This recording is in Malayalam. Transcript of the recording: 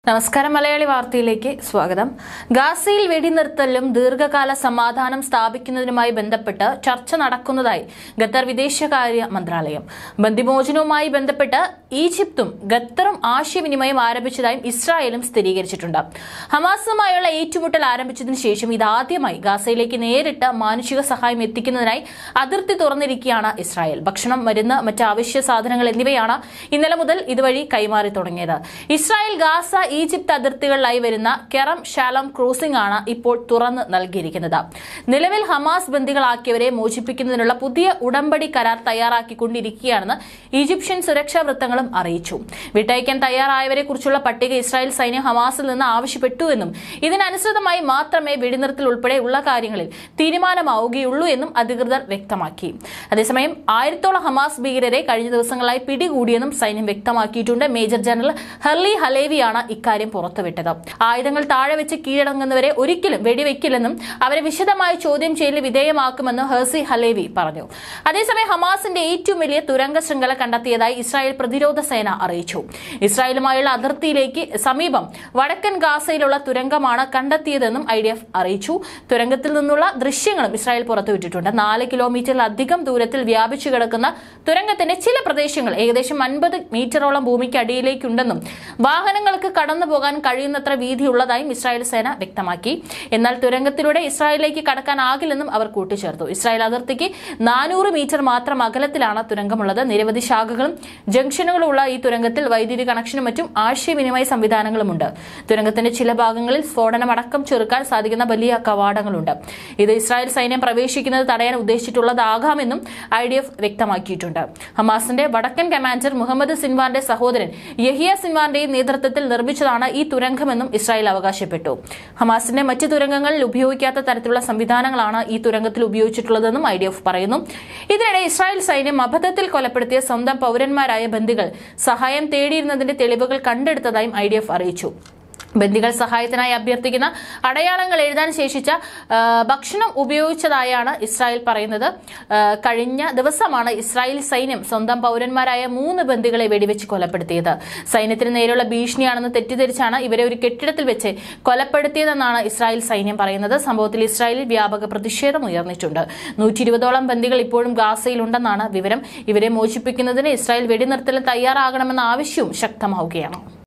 നമസ്കാരം മലയാളി വാർത്തയിലേക്ക് സ്വാഗതം. ഗാസയിൽ വെടിനിർത്തലും ദീർഘകാല സമാധാനം സ്ഥാപിക്കുന്നതിനുമായി ബന്ധപ്പെട്ട് ചർച്ച നടക്കുന്നതായി ഖത്തർ വിദേശകാര്യ മന്ത്രാലയം. ബന്ദിമോചനവുമായി ബന്ധപ്പെട്ട് ഈജിപ്തും ഖത്തറും ആശയവിനിമയം ആരംഭിച്ചതായും ഇസ്രായേലും സ്ഥിരീകരിച്ചിട്ടുണ്ട്. ഹമാസുമായുള്ള ഏറ്റുമുട്ടൽ ആരംഭിച്ചതിനു ശേഷം ഇതാദ്യമായി ഗാസയിലേക്ക് നേരിട്ട് മാനുഷിക സഹായം എത്തിക്കുന്നതിനായി അതിർത്തി തുറന്നിരിക്കുകയാണ് ഇസ്രായേൽ. ഭക്ഷണം, മരുന്ന്, മറ്റ് അവശ്യ സാധനങ്ങൾ എന്നിവയാണ് ഇന്നലെ മുതൽ ഇതുവഴി കൈമാറി തുടങ്ങിയത്. ഇസ്രായേൽ ഗാസ ഈജിപ്ത് അതിർത്തികളിലായി വരുന്ന കെറം ഷാലോം ക്രോസിംഗ് ആണ് ഇപ്പോൾ തുറന്നു നൽകിയിരിക്കുന്നത്. നിലവിൽ ഹമാസ് ബന്ദികളാക്കിയവരെ മോചിപ്പിക്കുന്നതിനുള്ള പുതിയ ഉടമ്പടി കരാർ തയ്യാറാക്കിക്കൊണ്ടിരിക്കുകയാണെന്ന് ഈജിപ്ഷ്യൻ സുരക്ഷാ വൃത്തങ്ങളും അറിയിച്ചു. വിട്ടയക്കാൻ തയ്യാറായവരെ കുറിച്ചുള്ള പട്ടിക ഇസ്രായേൽ സൈന്യം ഹമാസിൽ നിന്ന് ആവശ്യപ്പെട്ടുവെന്നും ഇതിനനുസൃതമായി മാത്രമേ വെടിനിർത്തൽ ഉൾപ്പെടെ ഉള്ള കാര്യങ്ങളിൽ തീരുമാനമാവുകയുള്ളൂ എന്നും അധികൃതർ വ്യക്തമാക്കി. അതേസമയം 1000-ഓളം ഹമാസ് ഭീകരരെ കഴിഞ്ഞ ദിവസങ്ങളായി പിടികൂടിയെന്നും സൈന്യം വ്യക്തമാക്കിയിട്ടുണ്ട്. മേജർ ജനറൽ ഹർലി ഹലേവിയാണ് ഇക്കാര്യം പുറത്തുവിട്ടത്. ആയുധങ്ങൾ താഴെ വെച്ച് കീഴടങ്ങുന്നവരെ ഒരിക്കലും വെടിവെക്കില്ലെന്നും അവരെ വിശദമായ ചോദ്യം ചെയ്യലിന് വിധേയമാക്കുമെന്നും ഹർസി ഹലേവി പറഞ്ഞു. അതേസമയം ഹമാസിന്റെ ഏറ്റവും വലിയ തുരങ്ക ശൃംഖല കണ്ടെത്തിയതായി ഇസ്രായേൽ പ്രതിരോധ സേന അറിയിച്ചു. ഇസ്രായേലുമായുള്ള അതിർത്തിയിലേക്ക് സമീപം വടക്കൻ ഗാസയിലുള്ള തുരങ്കമാണ് കണ്ടെത്തിയതെന്നും IDF അറിയിച്ചു. തുരങ്കത്തിൽ നിന്നുള്ള ദൃശ്യങ്ങളും ഇസ്രായേൽ പുറത്തുവിട്ടിട്ടുണ്ട്. 4 കിലോമീറ്ററിലധികം ദൂരത്തിൽ വ്യാപിച്ചു കിടക്കുന്ന തുരങ്കത്തിന്റെ ചില പ്രദേശങ്ങൾ ഏകദേശം 50 മീറ്ററോളം ഭൂമിക്ക് അടിയിലേക്കുണ്ടെന്നും വാഹനങ്ങൾക്ക് കടന്നുപോകാൻ കഴിയുന്നത്ര വീതിയുള്ളതായും ഇസ്രായേൽ സേന വ്യക്തമാക്കി. എന്നാൽ തുരങ്കത്തിലൂടെ ഇസ്രായേലിലേക്ക് കടക്കാനാകില്ലെന്നും അവർ കൂട്ടിച്ചേർത്തു. ഇസ്രായേൽ അതിർത്തിക്ക് 400 മീറ്റർ മാത്രം അകലത്തിലാണ് തുരങ്കമുള്ളത്. നിരവധി ശാഖകളും ജംഗ്ഷനുകളുള്ള ഈ തുരങ്കത്തിൽ വൈദ്യുതി കണക്ഷനും മറ്റും ആശയവിനിമയ സംവിധാനങ്ങളുമുണ്ട്. തുരങ്കത്തിന്റെ ചില ഭാഗങ്ങളിൽ സ്ഫോടനമടക്കം ചെറുക്കാൻ സാധിക്കുന്ന വലിയ കവാടങ്ങളുണ്ട്. ഇത് ഇസ്രായേൽ സൈന്യം പ്രവേശിക്കുന്നത് തടയാൻ ഉദ്ദേശിച്ചിട്ടുള്ളതാകാമെന്നും IDF വ്യക്തമാക്കിയിട്ടുണ്ട്. ഹമാസിന്റെ വടക്കൻ കമാൻഡർ മുഹമ്മദ് സിൻവാറിന്റെ സഹോദരൻ യഹിയ സിൻവാറിന്റെയും നേതൃത്വത്തിൽ നിർമ്മിച്ചതാണ് ഈ തുരങ്കമെന്നും ഇസ്രായേൽ അവകാശപ്പെട്ടു. ഹമാസിന്റെ മറ്റ് തുരങ്കങ്ങളിൽ ഉപയോഗിക്കാത്ത തരത്തിലുള്ള സംവിധാനങ്ങളാണ് ഈ തുരങ്കത്തിൽ ഉപയോഗിച്ചിട്ടുള്ളതെന്നും IDF പറയുന്നു. ഇതിനിടെ ഇസ്രായേൽ സൈന്യം അബദ്ധത്തിൽ കൊലപ്പെടുത്തിയ സ്വന്തം പൌരന്മാരായ ബന്ദികൾ സഹായം തേടിയിരുന്നതിന്റെ തെളിവുകൾ കണ്ടെടുത്തതായും IDF അറിയിച്ചു. ബന്ദികൾ സഹായത്തിനായി അഭ്യർത്ഥിക്കുന്ന അടയാളങ്ങൾ എഴുതാൻ ശേഷിച്ച ഭക്ഷണം ഉപയോഗിച്ചതായാണ് ഇസ്രായേൽ പറയുന്നത്. കഴിഞ്ഞ ദിവസമാണ് ഇസ്രായേൽ സൈന്യം സ്വന്തം പൌരന്മാരായ 3 ബന്ദികളെ വെടിവെച്ച് കൊലപ്പെടുത്തിയത്. സൈന്യത്തിന് നേരെയുള്ള ഭീഷണിയാണെന്ന് തെറ്റിദ്ധരിച്ചാണ് ഇവരെ ഒരു കെട്ടിടത്തിൽ വെച്ച് കൊലപ്പെടുത്തിയതെന്നാണ് ഇസ്രായേൽ സൈന്യം പറയുന്നത്. സംഭവത്തിൽ ഇസ്രായേലിൽ വ്യാപക പ്രതിഷേധം ഉയർന്നിട്ടുണ്ട്. 120ഓളം ബന്ദികൾ ഇപ്പോഴും ഗാസയിലുണ്ടെന്നാണ് വിവരം. ഇവരെ മോചിപ്പിക്കുന്നതിന് ഇസ്രായേൽ വെടിനിർത്തലിന് തയ്യാറാകണമെന്ന ആവശ്യവും ശക്തമാവുകയാണ്.